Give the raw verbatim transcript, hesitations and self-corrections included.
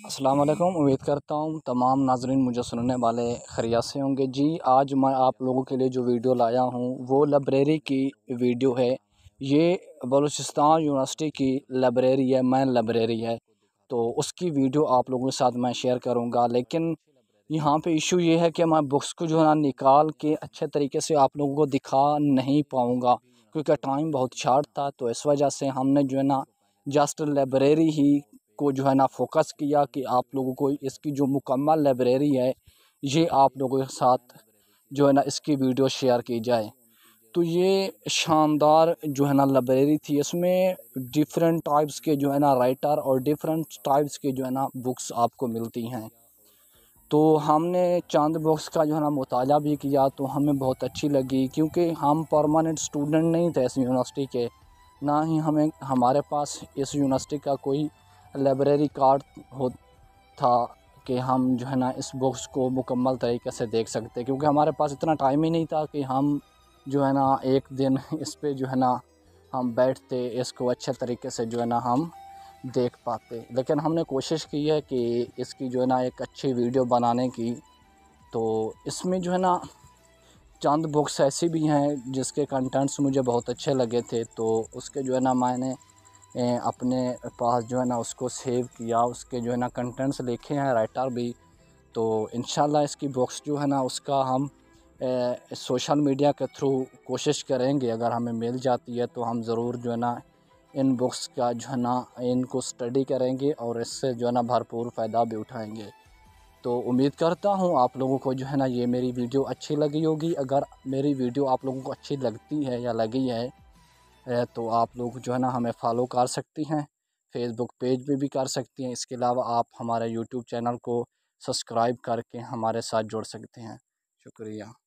अस्सलाम वालेकुम। उम्मीद करता हूँ तमाम नाज़रीन मुझे सुनने वाले खैरियत से होंगे। जी, आज मैं आप लोगों के लिए जो वीडियो लाया हूँ वो लाइब्रेरी की वीडियो है। ये बलूचिस्तान यूनिवर्सिटी की लाइब्रेरी है, मेन लाइब्रेरी है, तो उसकी वीडियो आप लोगों के साथ मैं शेयर करूँगा। लेकिन यहाँ पे इशू ये है कि मैं बुक्स को जो है ना निकाल के अच्छे तरीके से आप लोगों को दिखा नहीं पाऊँगा, क्योंकि टाइम बहुत शॉर्ट था। तो इस वजह से हमने जो है ना जस्ट लाइब्रेरी ही को जो है ना फोकस किया कि आप लोगों को इसकी जो मुकम्मल लाइब्रेरी है ये आप लोगों के साथ जो है ना इसकी वीडियो शेयर की जाए। तो ये शानदार जो है ना लाइब्रेरी थी, इसमें डिफरेंट टाइप्स के जो है ना राइटर और डिफरेंट टाइप्स के जो है ना बुक्स आपको मिलती हैं। तो हमने चंद बुक्स का जो है ना मुताला भी किया, तो हमें बहुत अच्छी लगी, क्योंकि हम परमानेंट स्टूडेंट नहीं थे इस यूनिवर्सिटी के, ना ही हमें हमारे पास इस यूनिवर्सिटी का कोई लाइब्रेरी कार्ड हो था कि हम जो है ना इस बुक्स को मुकम्मल तरीके से देख सकते, क्योंकि हमारे पास इतना टाइम ही नहीं था कि हम जो है ना एक दिन इस पे जो है ना हम बैठते, इसको अच्छे तरीके से जो है ना हम देख पाते। लेकिन हमने कोशिश की है कि इसकी जो है ना एक अच्छी वीडियो बनाने की। तो इसमें जो है ना चंद बुक्स ऐसी भी हैं जिसके कंटेंट्स मुझे बहुत अच्छे लगे थे, तो उसके जो है ना मैंने अपने पास जो है ना उसको सेव किया, उसके जो है ना कंटेंट्स लिखे हैं, राइटर भी। तो इंशाल्लाह इसकी बुक्स जो है ना उसका हम सोशल मीडिया के थ्रू कोशिश करेंगे, अगर हमें मिल जाती है तो हम ज़रूर जो है ना इन बुक्स का जो है ना इनको स्टडी करेंगे और इससे जो है ना भरपूर फ़ायदा भी उठाएंगे। तो उम्मीद करता हूँ आप लोगों को जो है ना ये मेरी वीडियो अच्छी लगी होगी। अगर मेरी वीडियो आप लोगों को अच्छी लगती है या लगी है तो आप लोग जो है ना हमें फॉलो कर सकती हैं, फेसबुक पेज पे भी कर सकती हैं। इसके अलावा आप हमारे यूट्यूब चैनल को सब्सक्राइब करके हमारे साथ जुड़ सकते हैं। शुक्रिया।